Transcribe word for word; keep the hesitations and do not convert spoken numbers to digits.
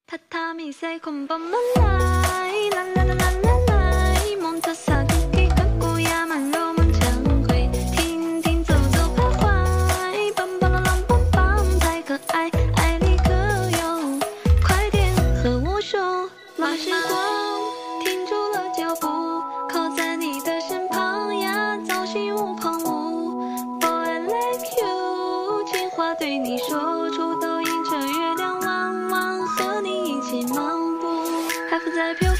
榻榻米塞空蹦蹦来，啦啦啦啦啦来，蒙特萨可以看过亚曼柔梦常会，停停走走徘徊，棒棒啷啷棒棒太可爱，爱你可有？快点和我说，慢时光停住了脚步，靠在你的身旁呀，早心无旁骛。Boy I like you， 情话对你说出，都映着月亮。 和你一起漫步，海浮在漂